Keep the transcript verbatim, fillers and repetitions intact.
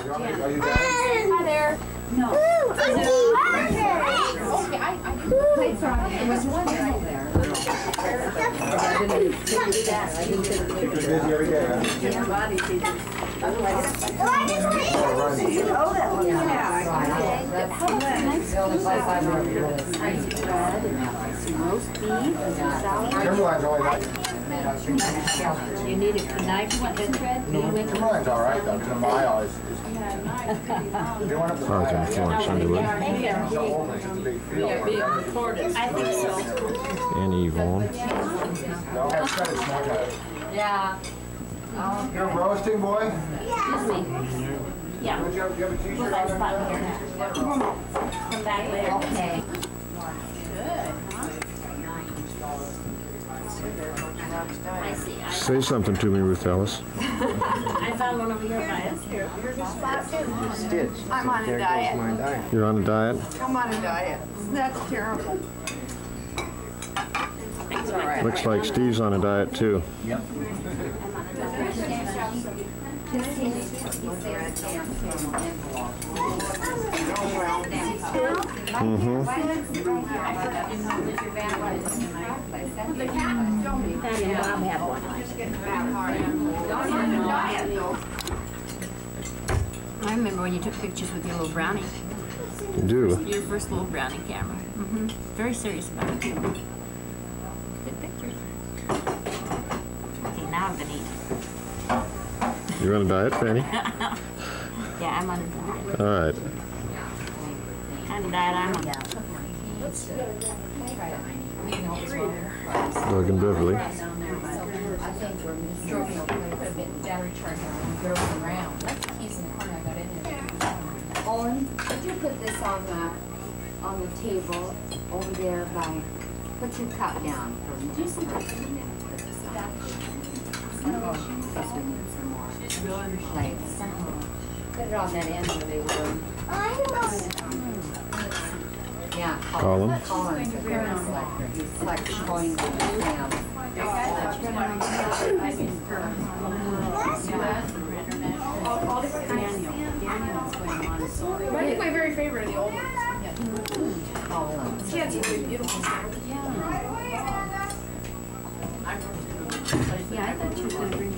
Are you guys? Hi there. No. Okay, I, I played from it. It was one right there. I didn't You're busy every day, huh? Your body sees it. Otherwise, it's Oh, that one. yeah. How about the nice roast beef and salad? Timberline's only like... You need a knife with thread? Timberline's all right, though, because my eye is... They want to Oh, okay, so on Sunday, would so old, it's just a big field. I think so. and Yvonne. No, that's kind of smart, huh? Yeah. You're roasting, boy? Excuse me. Yeah. Do you have, do you have a t-shirt We'll find a spot on? here. Come back later. Okay. I see. I, Say something to me, Ruth Ellis. I found one over here by us. Here. Stitch. I'm on a There diet. goes my diet. You're on a diet? I'm on a diet. That's terrible. It's all right. Looks like Steve's on a diet too. Yep. Mm-hmm. Patty and Bob have one. I remember when you took pictures with your little brownie. You do. Your first little brownie camera. Mm-hmm. Very serious about it. Good pictures. Okay, now I'm gonna eat. You're on a diet, Fanny? Yeah, I'm on a diet. All right. Kind of diet I'm on. Doug and Beverly. I think we're stroking a little bit battery charger and go around. That's the keys in the corner I got in there. Owen, could you put this on the on the table over there by put your cup down for me just a minute and then put this on. Because we need some more plates. Put it on that end where they were. Yeah, Colin. Colin's a very selector. He selects coins in the sand. I think my very favorite are the old ones. She had some really beautiful stuff. Yeah, I thought you were going to bring